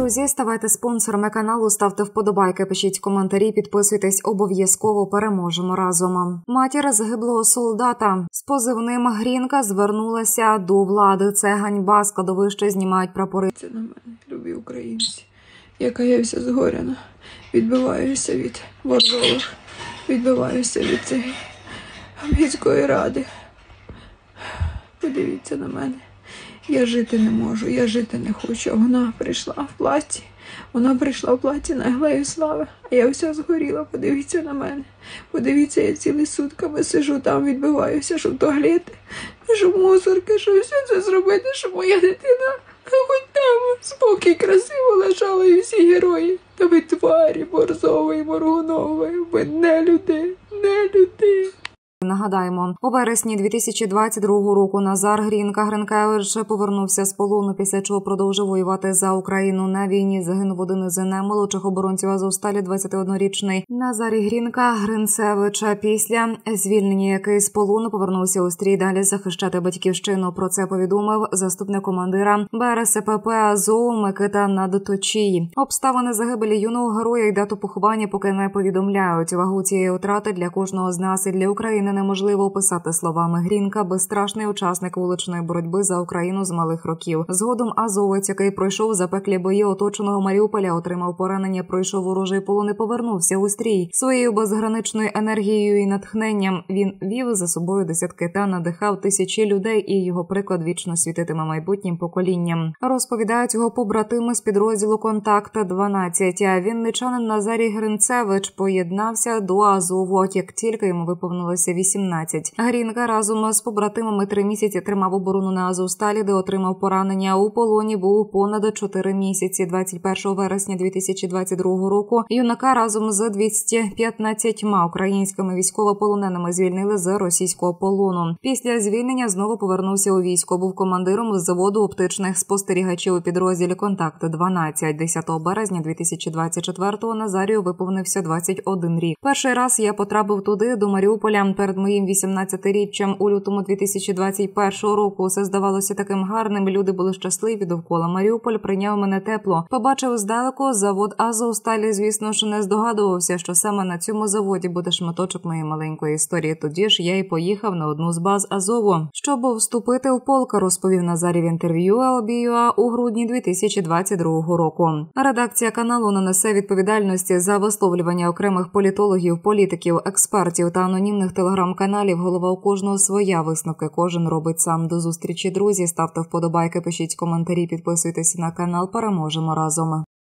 Друзі, ставайте спонсорами каналу, ставте вподобайки, пишіть коментарі, підписуйтесь, обов'язково переможемо разом. Матір загиблого солдата з позивним Грінка звернулася до влади. Це ганьба, з кладовища знімають прапори. Це на мене, любі українці, яка я вся згоряна, відбиваюся від ворожих, відбиваюся від цієї міської ради. Подивіться на мене. Я жити не можу, я жити не хочу. Вона прийшла в платі на Алею Слави, а я вся згоріла. Подивіться на мене. Подивіться, я цілий сутками сижу там, відбиваюся, щоб туалети, щоб мусорки, щоб все це зробити, щоб моя дитина хоч там спокій красиво лежала, і всі герої. Та ви тварі, Борзовий, Моргуновий, ви не люди. Нагадаємо, у вересні 2022 року Назар Грінка-Гринкевич повернувся з полону, після чого продовжив воювати за Україну. На війні загинув один із наймолодших оборонців Азовсталі, 21-річний Назарій Грінка-Гринцевич. Після звільнення, який з полону повернувся у стрій далі захищати батьківщину. Про це повідомив заступник командира БРСПП Азов Микита Надточій. Обставини загибелі юного героя і дату поховання поки не повідомляють. Вагу цієї втрати для кожного з нас і для України неможливо описати словами. Грінка – безстрашний учасник вуличної боротьби за Україну з малих років. Згодом азовець, який пройшов запеклі бої оточеного Маріуполя, отримав поранення, пройшов ворожий полон і повернувся у стрій. Своєю безграничною енергією і натхненням він вів за собою десятки та надихав тисячі людей, і його приклад вічно світитиме майбутнім поколінням. Розповідають його побратими з підрозділу «Контакт-12». А вінничанин Назарій Гринцевич поєднався до Азову, як тільки йому виповнилося 18. Грінка разом з побратимами 3 місяці тримав оборону на Азовсталі, де отримав поранення. У полоні був понад 4 місяці. 21 вересня 2022 року юнака разом з 215 українськими військовополоненими звільнили з російського полону. Після звільнення знову повернувся у військо. Був командиром заводу оптичних спостерігачів у підрозділі «Контакт-12». 10 березня 2024-го Назарію виповнився 21 рік. Перший раз я потрапив туди, до Маріуполя, перед моїм 18-річчям у лютому 2021 року. Усе здавалося таким гарним, люди були щасливі довкола. Маріуполь прийняв мене тепло. Побачив здалеку завод Азовсталі, звісно ж, не здогадувався, що саме на цьому заводі буде шматочок моєї маленької історії. Тоді ж я і поїхав на одну з баз Азову, щоб вступити в полк, розповів Назарій в інтерв'ю LBUA у грудні 2022 року. Редакція каналу не несе відповідальності за висловлювання окремих політологів, політиків, експертів та анонімних телеграм-каналів. Голова у кожного своя, висновки кожен робить сам. До зустрічі, друзі. Ставте вподобайки, пишіть коментарі, підписуйтесь на канал. Переможемо разом.